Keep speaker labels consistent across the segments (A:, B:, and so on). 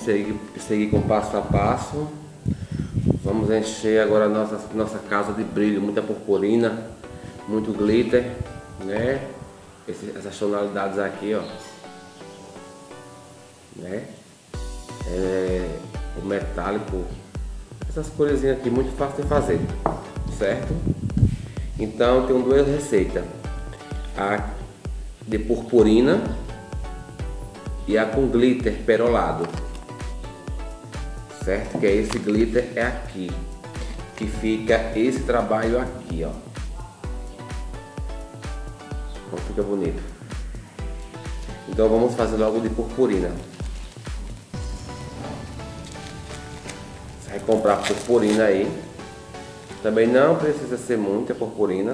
A: seguir com passo a passo. Vamos encher agora a nossa casa de brilho, muita purpurina, muito glitter, né? Essas tonalidades aqui, ó, né? O metálico, essas coresinhas aqui, muito fácil de fazer, certo? Então, eu tenho duas receitas: a de purpurina e a com glitter perolado, certo? Que é esse glitter é aqui, que fica esse trabalho aqui, ó. Como fica bonito. Então vamos fazer logo de purpurina. Você vai comprar purpurina aí. Também não precisa ser muita purpurina.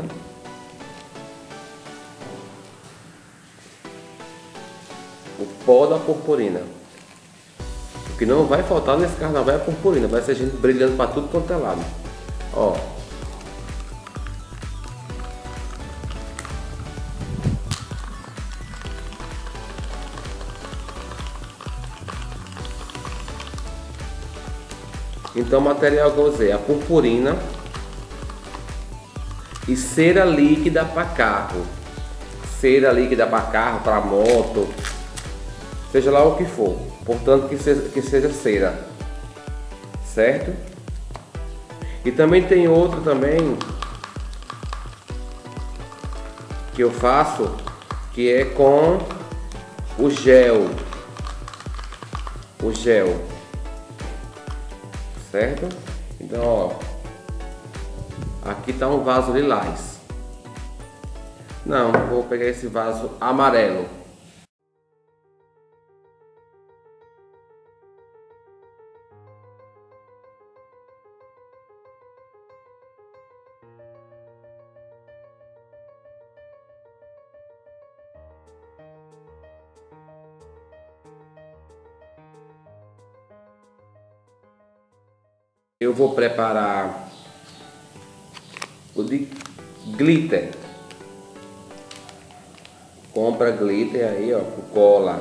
A: O pó da purpurina. O que não vai faltar nesse carnaval é a purpurina. Vai ser gente brilhando para tudo quanto é lado. Ó. Então o material que eu usei é a purpurina e cera líquida para carro. Cera líquida para carro, para moto, seja lá o que for. Portanto que seja cera, certo? E também tem outro também que eu faço, que é com o gel. O gel. Certo? Então, ó, aqui tá um vaso lilás. Não, vou pegar esse vaso amarelo. Eu vou preparar o de glitter. Compra glitter aí, ó, com cola.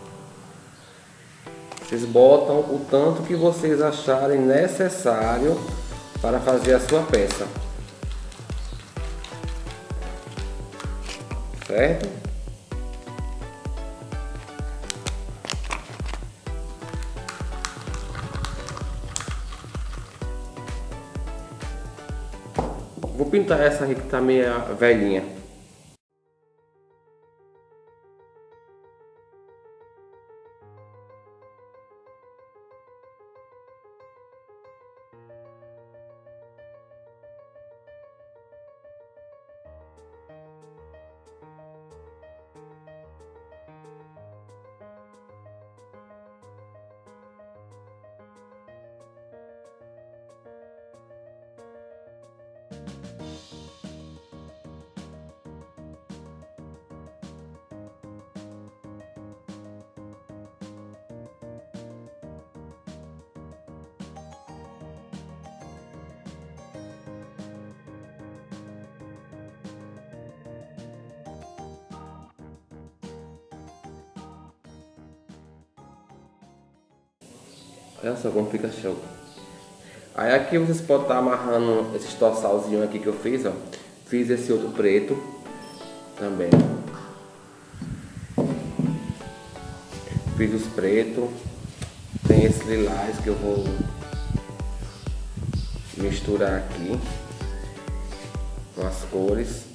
A: Vocês botam o tanto que vocês acharem necessário para fazer a sua peça. Certo? Vou pintar essa aqui que tá meio velhinha. Olha só como fica show. Aí aqui vocês podem estar amarrando esses torçalzinhos aqui que eu fiz, ó. Fiz esse outro preto também. Fiz os pretos. Tem esse lilás que eu vou misturar aqui com as cores.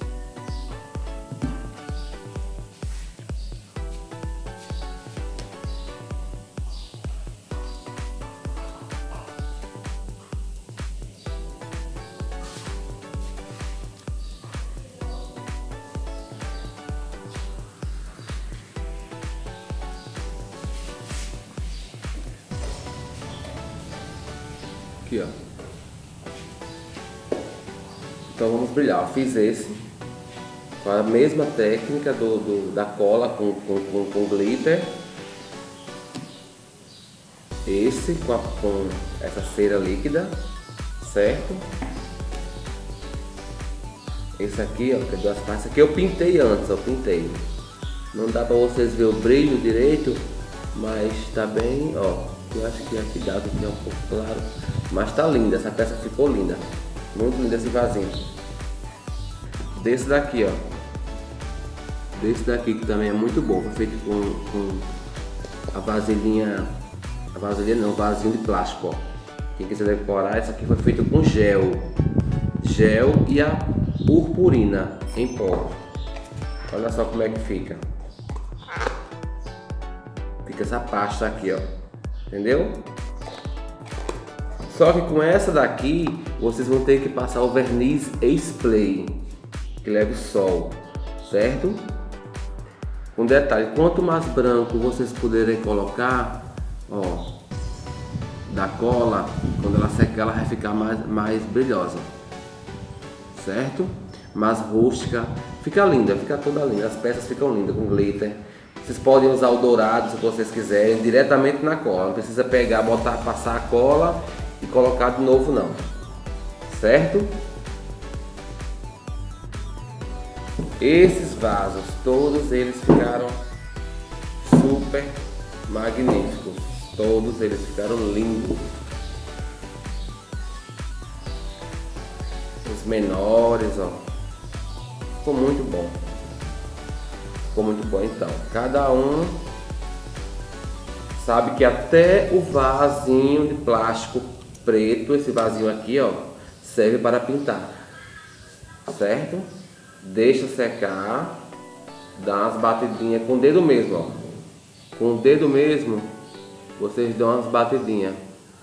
A: Aqui, ó. Então vamos brilhar. Eu fiz esse com a mesma técnica da cola com glitter. Esse com essa cera líquida, certo? Esse aqui, ó, que é duas partes. Esse aqui eu pintei antes, eu pintei. Não dá pra vocês ver o brilho direito, mas tá bem, ó. Eu acho que aqui dá, aqui é um pouco claro. Mas tá linda, essa peça ficou linda. Muito linda esse vasinho. Desse daqui, ó. Desse daqui que também é muito bom. Foi feito com a vasilhinha. A vasilhinha não, vasinho de plástico, ó. Quem quiser decorar, essa aqui foi feito com gel. Gel e a purpurina em pó. Olha só como é que fica. Fica essa pasta aqui, ó. Entendeu? Só que com essa daqui, vocês vão ter que passar o verniz spray, que leva o sol, certo? Um detalhe, quanto mais branco vocês puderem colocar, ó, da cola, quando ela secar, ela vai ficar mais brilhosa, certo? Mais rústica, fica linda, fica toda linda, as peças ficam lindas com glitter. Vocês podem usar o dourado se vocês quiserem, diretamente na cola, não precisa pegar, botar, passar a cola e colocar de novo não, certo? Esses vasos, todos eles ficaram super magníficos, todos eles ficaram lindos. Os menores, ó, ficou muito bom. Ficou muito bom então. Cada um sabe que até o vasinho de plástico preto, esse vasinho aqui, ó, serve para pintar, certo? Deixa secar, dá umas batidinhas com o dedo mesmo, ó. Com o dedo mesmo, vocês dão umas batidinhas.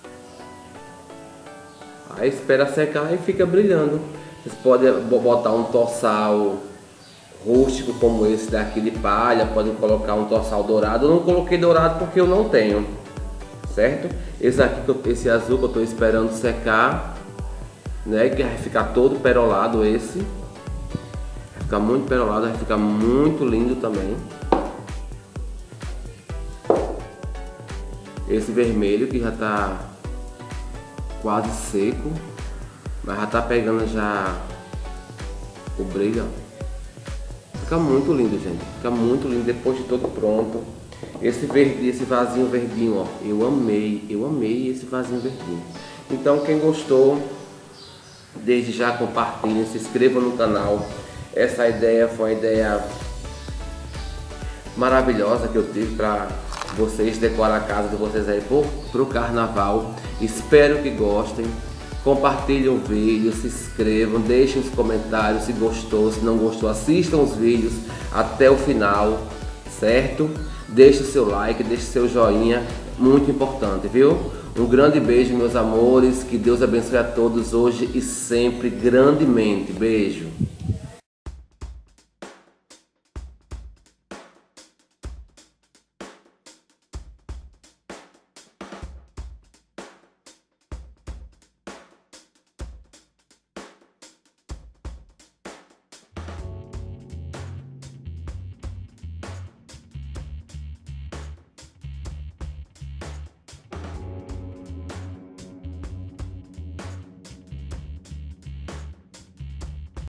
A: Aí espera secar e fica brilhando. Vocês podem botar um torçal rústico como esse daqui de palha, podem colocar um torçal dourado. Eu não coloquei dourado porque eu não tenho, certo? Esse aqui, esse azul que eu estou esperando secar, né? Que vai ficar todo perolado esse. Vai ficar muito perolado, vai ficar muito lindo também. Esse vermelho que já está quase seco, mas já está pegando já o brilho, ó. Fica muito lindo, gente. Fica muito lindo depois de todo pronto. Esse verde, esse vasinho verdinho, ó. Eu amei esse vasinho verdinho. Então quem gostou, desde já compartilhem, se inscrevam no canal. Essa ideia foi uma ideia maravilhosa que eu tive para vocês decorar a casa de vocês aí pro carnaval. Espero que gostem. Compartilhem o vídeo, se inscrevam, deixem os comentários se gostou, se não gostou, assistam os vídeos até o final, certo? Deixe o seu like, deixe o seu joinha, muito importante, viu? Um grande beijo, meus amores, que Deus abençoe a todos hoje e sempre grandemente. Beijo!